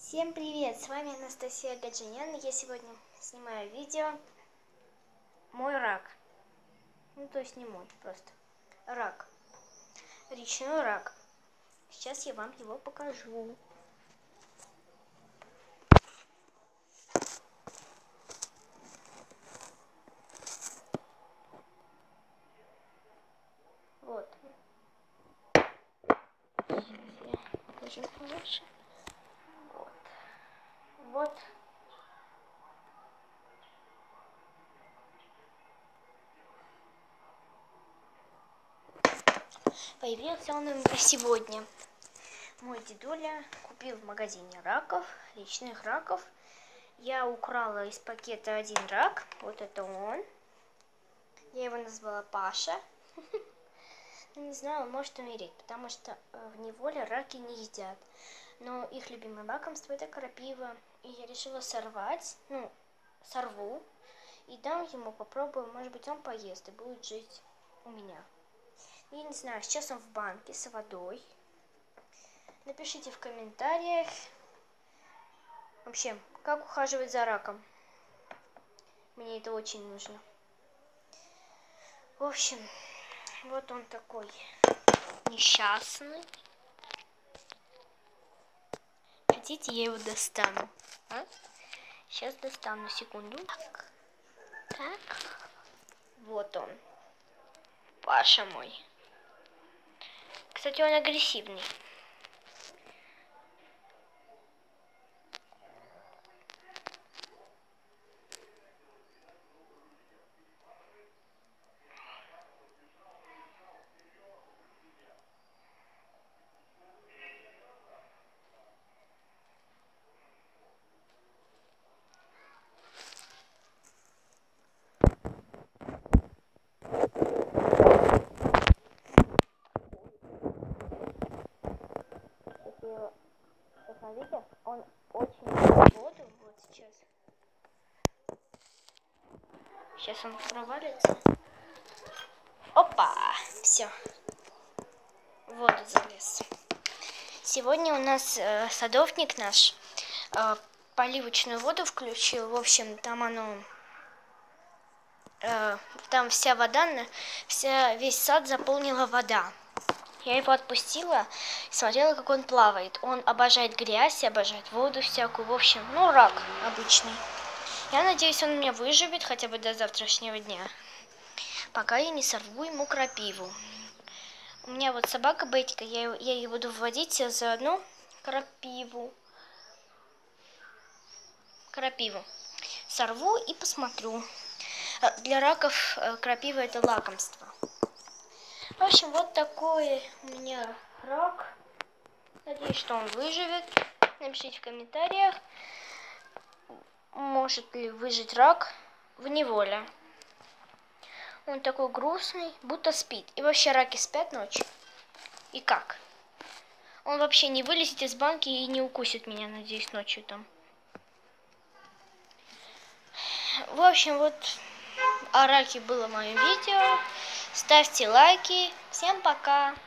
Всем привет! С вами Анастасия Гаджинян. Я сегодня снимаю видео «Мой рак». Ну, то есть не мой, просто рак. Речной рак. Сейчас я вам его покажу. Вот. Сейчас я покажу получше. Вот. Вот. Появился он у меня сегодня. Мой дедуля купил в магазине раков, речных раков. Я украла из пакета один рак. Вот это он. Я его назвала Паша. Не знаю, он может умереть, потому что в неволе раки не едят. Но их любимое лакомство — это крапива. И я решила сорвать, сорву и дам ему, попробую. Может быть, он поест и будет жить у меня. Я не знаю, сейчас он в банке с водой. Напишите в комментариях вообще, как ухаживать за раком. Мне это очень нужно. В общем, вот он такой несчастный. Хотите, я его достану? Сейчас достану, секунду. Так. Вот он. Паша мой. Кстати, он агрессивный. Посмотрите, он очень любит воду. Вот сейчас. Сейчас он провалится. Опа! Все. В воду залез. Сегодня у нас садовник наш поливочную воду включил. В общем, там там вся вода, весь сад заполнила вода. Я его отпустила и смотрела, как он плавает. Он обожает грязь, обожает воду всякую. В общем, рак обычный. Я надеюсь, он меня выживет хотя бы до завтрашнего дня, пока я не сорву ему крапиву. У меня вот собака Бетика, я ее буду вводить заодно крапиву. Сорву и посмотрю. Для раков крапива — это лакомство. В общем, вот такой у меня рак. Надеюсь, что он выживет. Напишите в комментариях, может ли выжить рак в неволе. Он такой грустный, будто спит. И вообще раки спят ночью. И как? Он вообще не вылезет из банки и не укусит меня, надеюсь, ночью там. В общем, вот о раке было мое видео. Ставьте лайки. Всем пока!